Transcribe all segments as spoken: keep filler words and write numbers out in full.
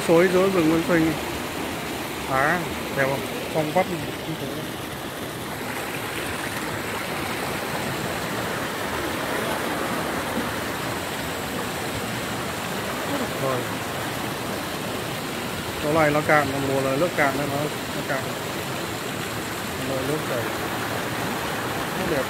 suối giữa rừng nguyên sinh. Đá đẹp không? Phong vắt. Rồi. Chỗ này nó cạn, mùa là nước cạn nên nó, nó cạn. Rồi nước chảy. Rất đẹp.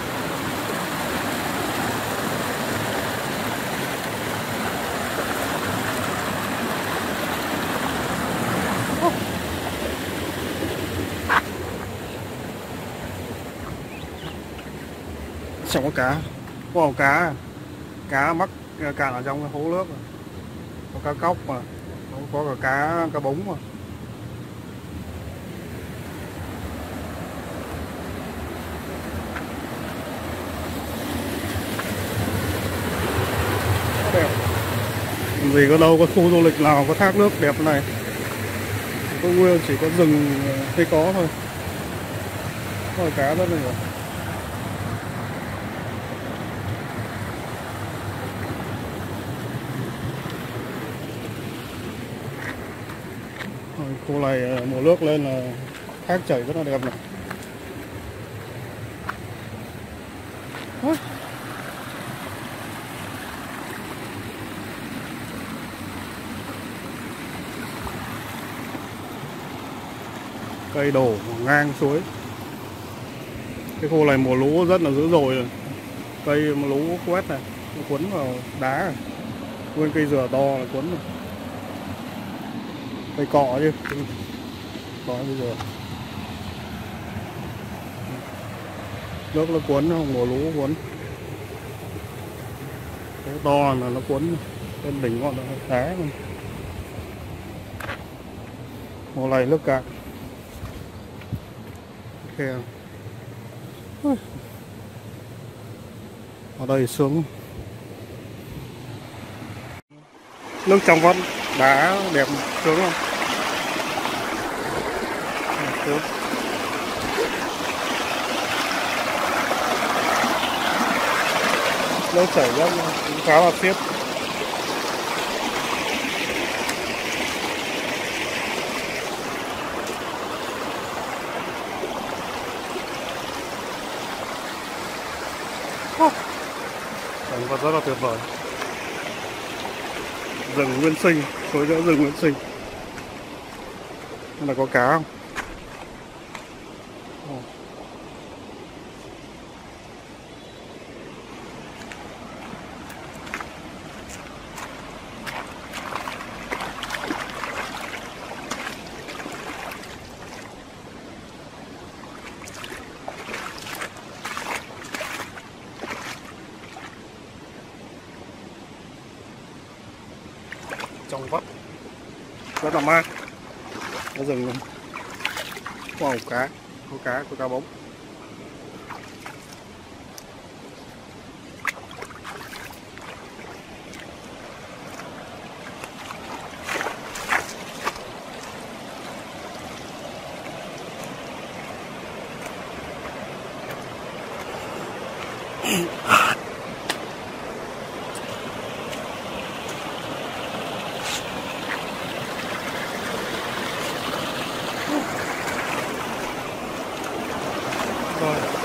Chẳng có cá, có cá, cá mắc cạn ở trong cái hố nước, có cá cóc mà, không có cả cá cá bống mà. Đẹp. Vì có đâu có khu du lịch nào có thác nước đẹp như này, có nguyên chỉ có rừng cây có thôi, có cá rất là nhiều. Khu này mùa nước lên là thác chảy rất là đẹp này. Cây đổ ngang suối. Cái khu này mùa lũ rất là dữ dội rồi. Cây mà lũ quét này, nó quấn vào đá này. Nguyên cây dừa to là quấn rồi. Cây cọ chứ, cọ bây giờ nước nó cuốn, không mùa lũ cuốn, cái to là nó cuốn lên đỉnh ngọn đá luôn. Mùa này nước cạn. Khe ở đây sướng, nước trong vắt đá đẹp sướng không? Sướng. Nước chảy rất cũng khá là xiết. Cảnh vật rất là tuyệt vời. Rừng nguyên sinh, suối giữa rừng nguyên sinh. Đây là có cá không? Oh. Trong vắt rất là mát, có rừng này, có ổ cá, có cá, có cá bống. Rồi.